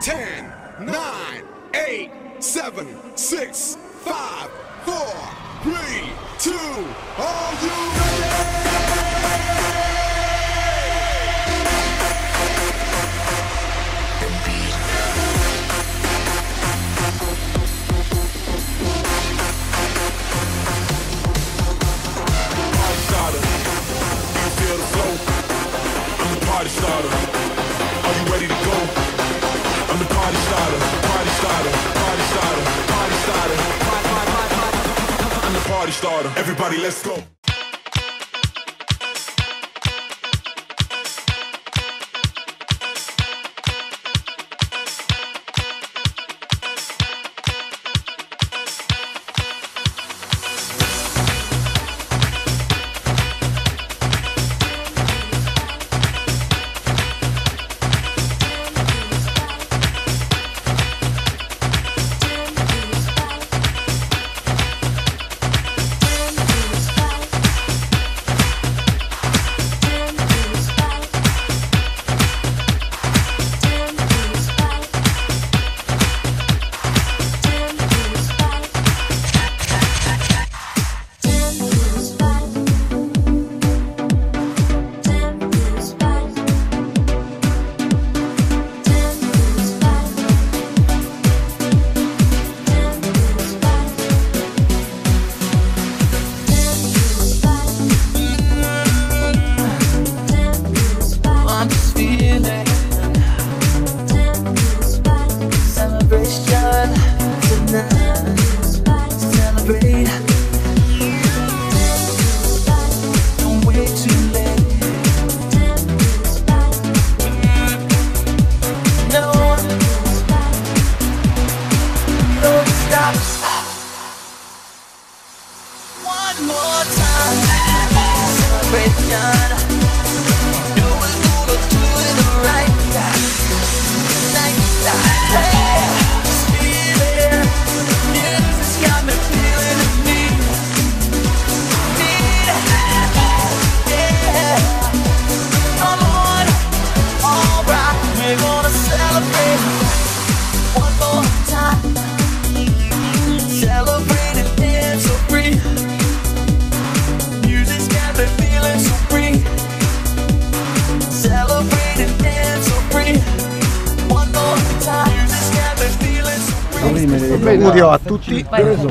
10, 9, 8, 7, 6, 5, 4, 3, 2, are you ready? Party starter, are you ready to go? I'm the party starter, party starter, party starter, party starter, I'm the party starter. Everybody, let's go. Augurio a tutti,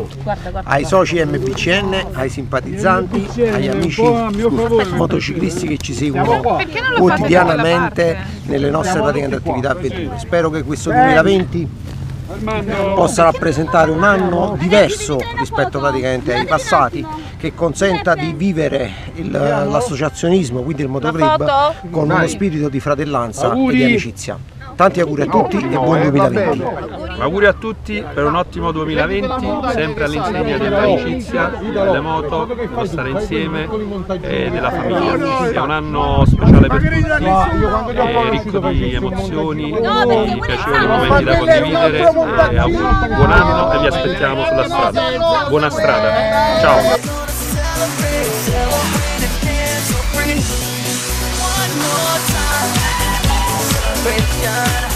ai soci MBCN, ai simpatizzanti, agli amici motociclisti che ci seguono quotidianamente nelle nostre praticamente attività avventure. Spero che questo 2020 possa rappresentare un anno diverso rispetto praticamente ai passati, che consenta di vivere l'associazionismo, quindi il motoclub, con uno spirito di fratellanza e di amicizia. Tanti auguri a tutti e buon 2020. Auguri a tutti per un ottimo 2020, sempre all'insegna dell'amicizia, delle moto, dello stare insieme e della famiglia. Sia un anno speciale per tutti, ricco di emozioni, di piacevoli momenti da condividere. Auguri, buon anno e vi aspettiamo sulla strada. Buona strada, ciao!